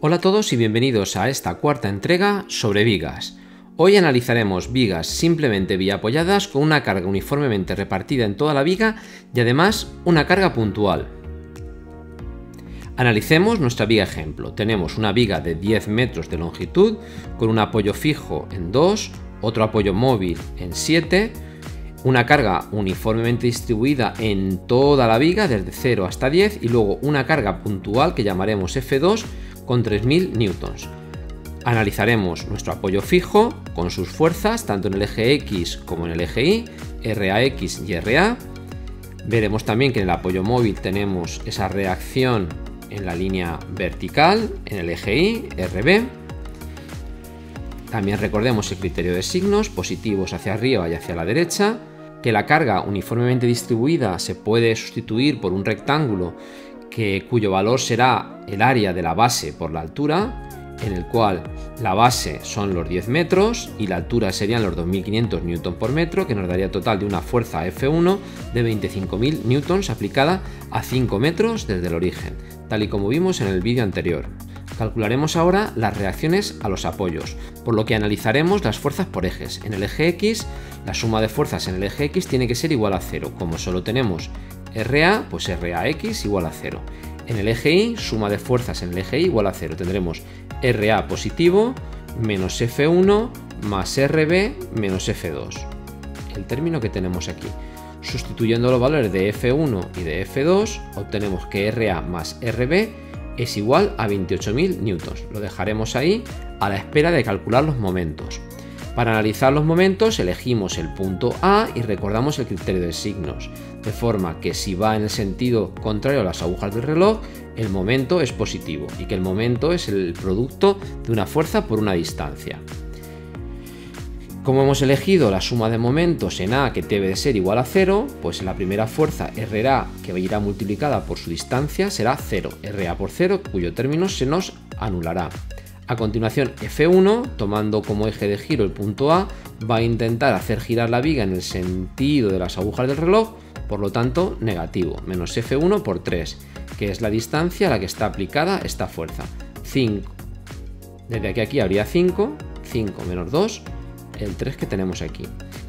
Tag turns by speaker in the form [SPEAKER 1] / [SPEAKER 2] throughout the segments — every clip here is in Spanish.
[SPEAKER 1] Hola a todos y bienvenidos a esta cuarta entrega sobre vigas. Hoy analizaremos vigas simplemente biapoyadas con una carga uniformemente repartida en toda la viga y además una carga puntual. Analicemos nuestra viga ejemplo. Tenemos una viga de 10 metros de longitud con un apoyo fijo en 2, otro apoyo móvil en 7, una carga uniformemente distribuida en toda la viga desde 0 hasta 10 y luego una carga puntual que llamaremos F2 con 3000 newtons. Analizaremos nuestro apoyo fijo con sus fuerzas tanto en el eje X como en el eje Y, RAX y RA. Veremos también que en el apoyo móvil tenemos esa reacción en la línea vertical, en el eje Y, RB. También recordemos el criterio de signos, positivos hacia arriba y hacia la derecha, que la carga uniformemente distribuida se puede sustituir por un rectángulo cuyo valor será el área de la base por la altura, en el cual la base son los 10 metros y la altura serían los 2500 newton por metro, que nos daría total de una fuerza F1 de 25.000 newtons aplicada a 5 metros desde el origen, tal y como vimos en el vídeo anterior. Calcularemos ahora las reacciones a los apoyos, por lo que analizaremos las fuerzas por ejes. En el eje X, la suma de fuerzas en el eje X tiene que ser igual a 0, como solo tenemos RA, pues RAX igual a 0. En el eje Y, suma de fuerzas en el eje Y igual a 0. Tendremos RA positivo menos F1 más RB menos F2. El término que tenemos aquí. Sustituyendo los valores de F1 y de F2, obtenemos que RA más RB es igual a 28.000 newtons. Lo dejaremos ahí a la espera de calcular los momentos. Para analizar los momentos elegimos el punto A y recordamos el criterio de signos, de forma que si va en el sentido contrario a las agujas del reloj, el momento es positivo y que el momento es el producto de una fuerza por una distancia. Como hemos elegido la suma de momentos en A que debe de ser igual a 0, pues la primera fuerza RA que irá multiplicada por su distancia será 0, RA por 0, cuyo término se nos anulará. A continuación F1, tomando como eje de giro el punto A, va a intentar hacer girar la viga en el sentido de las agujas del reloj, por lo tanto negativo, menos F1 por 3, que es la distancia a la que está aplicada esta fuerza, 5. Desde aquí a aquí habría 5 menos 2, el 3 que tenemos aquí.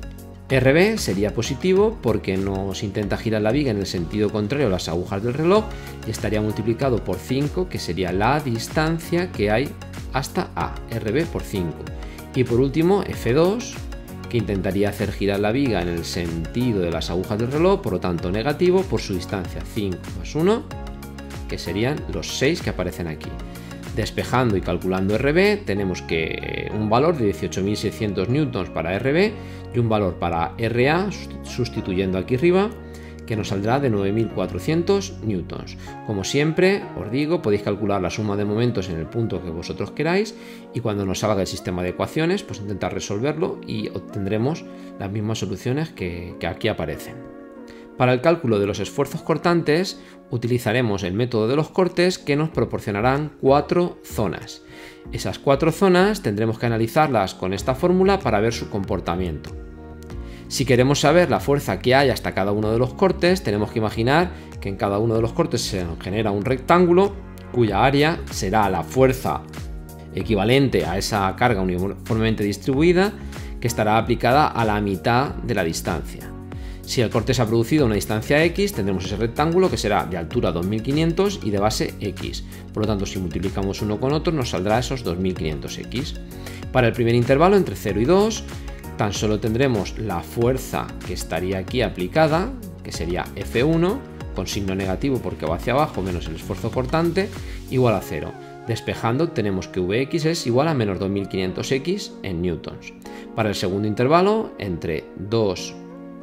[SPEAKER 1] RB sería positivo porque nos intenta girar la viga en el sentido contrario a las agujas del reloj y estaría multiplicado por 5, que sería la distancia que hay hasta A, RB por 5. Y por último F2, que intentaría hacer girar la viga en el sentido de las agujas del reloj, por lo tanto negativo por su distancia, 5 más 1, que serían los 6 que aparecen aquí. Despejando y calculando RB, tenemos que un valor de 18.600 newtons para RB y un valor para RA, sustituyendo aquí arriba, que nos saldrá de 9.400 newtons. Como siempre, os digo, podéis calcular la suma de momentos en el punto que vosotros queráis y cuando nos salga el sistema de ecuaciones, pues intentar resolverlo y obtendremos las mismas soluciones que aquí aparecen. Para el cálculo de los esfuerzos cortantes utilizaremos el método de los cortes, que nos proporcionarán 4 zonas. Esas 4 zonas tendremos que analizarlas con esta fórmula para ver su comportamiento. Si queremos saber la fuerza que hay hasta cada uno de los cortes, tenemos que imaginar que en cada uno de los cortes se nos genera un rectángulo cuya área será la fuerza equivalente a esa carga uniformemente distribuida, que estará aplicada a la mitad de la distancia. Si el corte se ha producido a una distancia X, tendremos ese rectángulo que será de altura 2500 y de base X. Por lo tanto, si multiplicamos uno con otro, nos saldrá esos 2500X. Para el primer intervalo, entre 0 y 2, tan solo tendremos la fuerza que estaría aquí aplicada, que sería F1, con signo negativo porque va hacia abajo, menos el esfuerzo cortante, igual a 0. Despejando, tenemos que Vx es igual a menos 2500X en newtons. Para el segundo intervalo, entre 2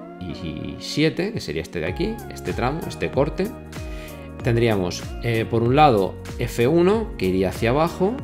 [SPEAKER 1] y 7, que sería este de aquí, este tramo, este corte, tendríamos por un lado F1 que iría hacia abajo,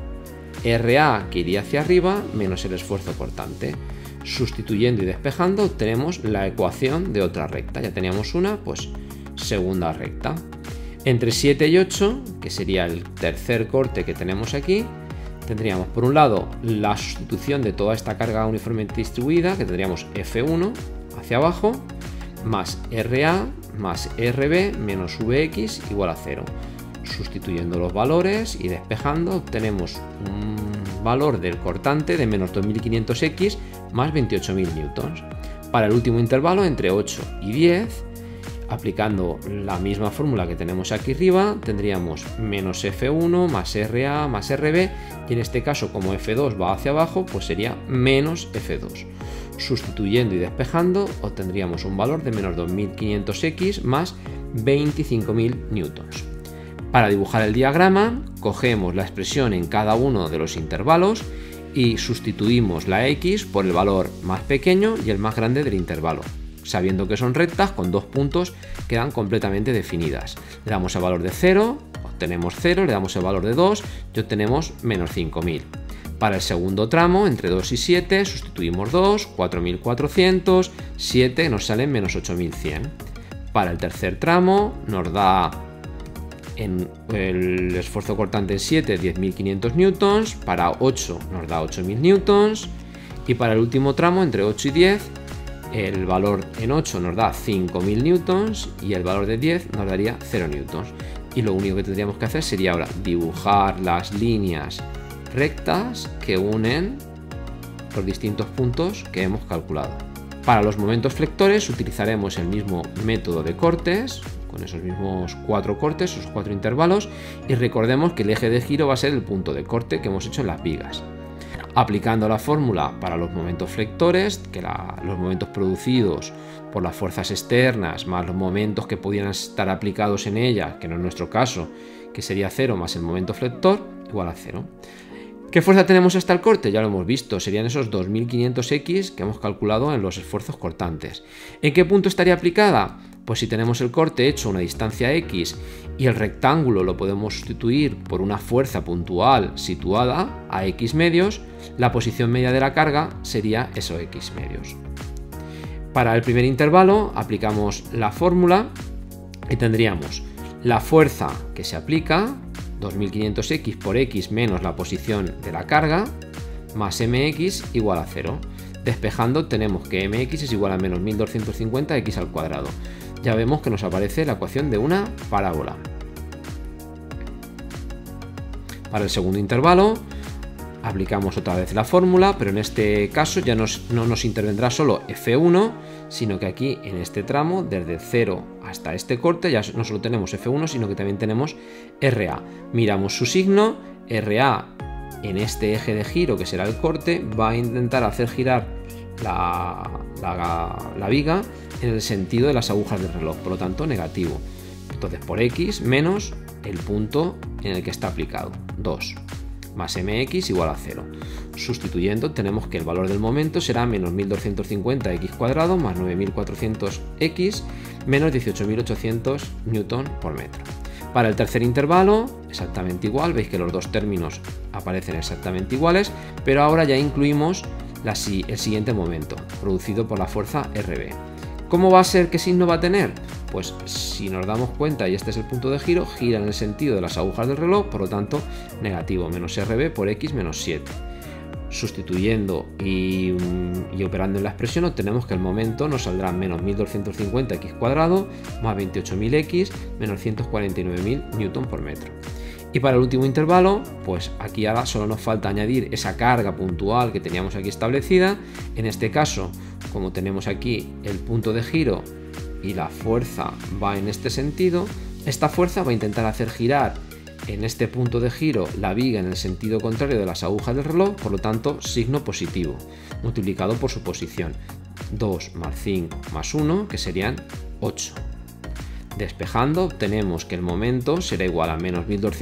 [SPEAKER 1] RA que iría hacia arriba, menos el esfuerzo cortante. Sustituyendo y despejando obtenemos la ecuación de otra recta. Ya teníamos una, pues segunda recta. Entre 7 y 8, que sería el tercer corte que tenemos aquí, tendríamos por un lado la sustitución de toda esta carga uniformemente distribuida, que tendríamos F1 hacia abajo, más RA más RB menos Vx igual a 0. Sustituyendo los valores y despejando obtenemos un valor del cortante de menos 2500x más 28.000 newtons. Para el último intervalo entre 8 y 10, aplicando la misma fórmula que tenemos aquí arriba, tendríamos menos F1 más RA más RB, y en este caso como F2 va hacia abajo, pues sería menos F2. Sustituyendo y despejando obtendríamos un valor de menos 2500x más 25.000 newtons. Para dibujar el diagrama, cogemos la expresión en cada uno de los intervalos y sustituimos la X por el valor más pequeño y el más grande del intervalo. Sabiendo que son rectas, con dos puntos quedan completamente definidas. Le damos el valor de 0, obtenemos 0, le damos el valor de 2 y obtenemos menos 5.000. Para el segundo tramo, entre 2 y 7, sustituimos 2, 4.400, 7 nos salen menos 8.100. Para el tercer tramo nos da en el esfuerzo cortante en 7, 10.500 newtons, para 8 nos da 8.000 newtons, y para el último tramo, entre 8 y 10, el valor en 8 nos da 5.000 newtons y el valor de 10 nos daría 0 newtons. Y lo único que tendríamos que hacer sería ahora dibujar las líneas rectas que unen los distintos puntos que hemos calculado. Para los momentos flectores utilizaremos el mismo método de cortes, con esos mismos 4 cortes, esos 4 intervalos, y recordemos que el eje de giro va a ser el punto de corte que hemos hecho en las vigas. Aplicando la fórmula para los momentos flectores, que los momentos producidos por las fuerzas externas más los momentos que pudieran estar aplicados en ella, que no es nuestro caso, que sería 0 más el momento flector, igual a 0. ¿Qué fuerza tenemos hasta el corte? Ya lo hemos visto, serían esos 2500x que hemos calculado en los esfuerzos cortantes. ¿En qué punto estaría aplicada? Pues si tenemos el corte hecho a una distancia x y el rectángulo lo podemos sustituir por una fuerza puntual situada a x medios, la posición media de la carga sería esos x medios. Para el primer intervalo aplicamos la fórmula y tendríamos la fuerza que se aplica, 2500x por x menos la posición de la carga, más mx igual a 0. Despejando tenemos que mx es igual a menos 1250x al cuadrado. Ya vemos que nos aparece la ecuación de una parábola. Para el segundo intervalo aplicamos otra vez la fórmula, pero en este caso ya no nos intervendrá solo F1, sino que aquí en este tramo, desde 0 hasta este corte, ya no solo tenemos F1, sino que también tenemos RA. Miramos su signo, RA en este eje de giro, que será el corte, va a intentar hacer girar la viga en el sentido de las agujas del reloj, por lo tanto negativo. Entonces por X menos el punto en el que está aplicado, 2, más mx igual a 0. Sustituyendo tenemos que el valor del momento será menos 1250x cuadrado más 9400x menos 18.800 newton por metro. Para el tercer intervalo exactamente igual, veis que los dos términos aparecen exactamente iguales, pero ahora ya incluimos el siguiente momento, producido por la fuerza RB. ¿Cómo va a ser? ¿Qué signo va a tener? Pues si nos damos cuenta, y este es el punto de giro, gira en el sentido de las agujas del reloj, por lo tanto negativo, menos RB por X menos 7. Sustituyendo y operando en la expresión obtenemos que el momento nos saldrá menos 1250x cuadrado más 28.000x menos 149.000 newton por metro. Y para el último intervalo, pues aquí ahora solo nos falta añadir esa carga puntual que teníamos aquí establecida. En este caso, como tenemos aquí el punto de giro y la fuerza va en este sentido, esta fuerza va a intentar hacer girar en este punto de giro la viga en el sentido contrario de las agujas del reloj, por lo tanto signo positivo, multiplicado por su posición, 2 más 5 más 1, que serían 8. Despejando obtenemos que el momento será igual a menos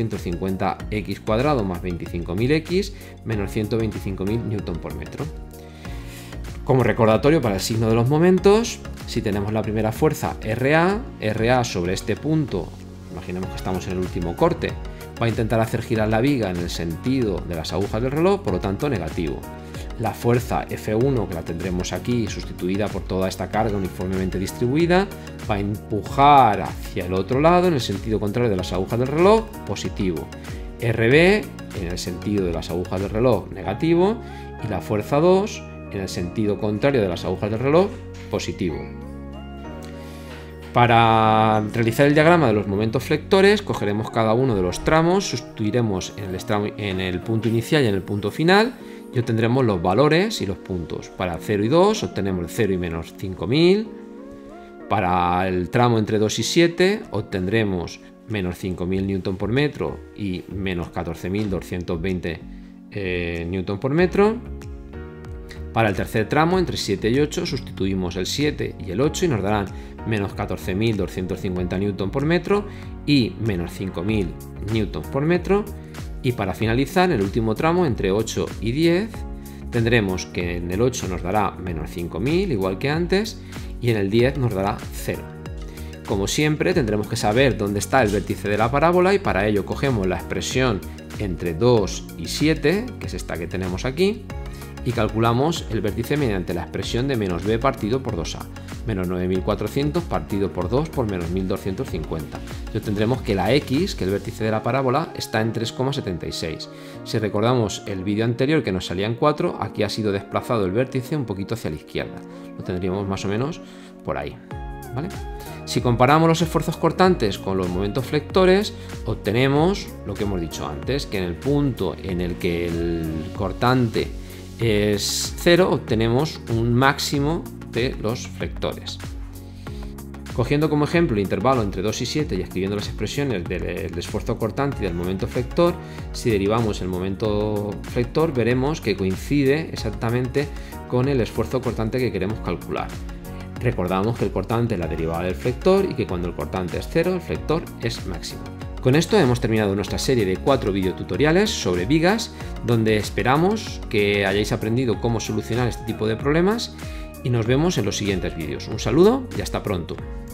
[SPEAKER 1] 1250x cuadrado más 25.000x menos 125.000 newton por metro. Como recordatorio para el signo de los momentos, si tenemos la primera fuerza RA sobre este punto, imaginemos que estamos en el último corte, va a intentar hacer girar la viga en el sentido de las agujas del reloj, por lo tanto negativo. La fuerza F1, que la tendremos aquí sustituida por toda esta carga uniformemente distribuida, va a empujar hacia el otro lado en el sentido contrario de las agujas del reloj, positivo. RB en el sentido de las agujas del reloj, negativo, y la fuerza 2 en el sentido contrario de las agujas del reloj, positivo. Para realizar el diagrama de los momentos flectores, cogeremos cada uno de los tramos, sustituiremos en el punto inicial y en el punto final y obtendremos los valores y los puntos. Para 0 y 2 obtenemos el 0 y menos 5000. Para el tramo entre 2 y 7 obtendremos menos 5000 Newton por metro y menos 14.220 Newton por metro. Para el tercer tramo, entre 7 y 8, sustituimos el 7 y el 8 y nos darán menos 14.250 Newton por metro y menos 5.000 Newton por metro. Y para finalizar, en el último tramo, entre 8 y 10, tendremos que en el 8 nos dará menos 5.000, igual que antes, y en el 10 nos dará 0. Como siempre, tendremos que saber dónde está el vértice de la parábola y para ello cogemos la expresión entre 2 y 7, que es esta que tenemos aquí, y calculamos el vértice mediante la expresión de menos b partido por 2a, menos 9400 partido por 2 por menos 1250. Y obtendremos que la x, que es el vértice de la parábola, está en 3,76. Si recordamos el vídeo anterior que nos salía en 4, aquí ha sido desplazado el vértice un poquito hacia la izquierda. Lo tendríamos más o menos por ahí, ¿vale? Si comparamos los esfuerzos cortantes con los momentos flectores, obtenemos lo que hemos dicho antes, que en el punto en el que el cortante es 0, obtenemos un máximo de los flectores. Cogiendo como ejemplo el intervalo entre 2 y 7 y escribiendo las expresiones del esfuerzo cortante y del momento flector, si derivamos el momento flector veremos que coincide exactamente con el esfuerzo cortante que queremos calcular. Recordamos que el cortante es la derivada del flector y que cuando el cortante es 0, el flector es máximo. Con esto hemos terminado nuestra serie de 4 videotutoriales sobre vigas, donde esperamos que hayáis aprendido cómo solucionar este tipo de problemas y nos vemos en los siguientes vídeos. Un saludo y hasta pronto.